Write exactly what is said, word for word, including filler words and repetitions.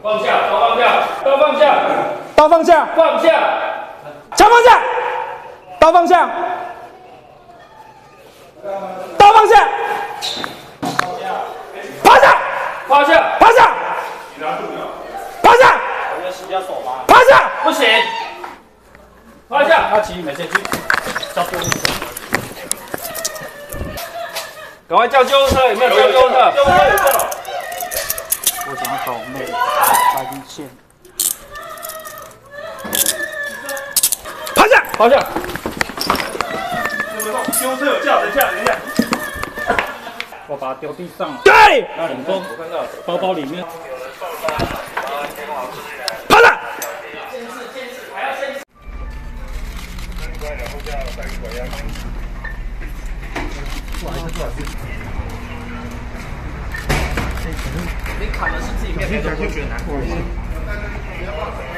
放下，刀放下，刀放下， 刀放下， 放下， 枪放下，刀放下，刀放下，趴下， 趴下， 趴下，趴下， 我要洗下手吗？ 趴下， 不行，趴下， 他骑没事去叫救护车。 赶快叫救护车，有没有叫救护车？救护车有叫。 我想要找我妹，发一线。 趴下， 趴下。 救护车有叫，等一下，等一下。我把它丢地上了。 对， 那你说我看到。 包包里面。 趴下。 你砍的是自己面，就觉得难过一些。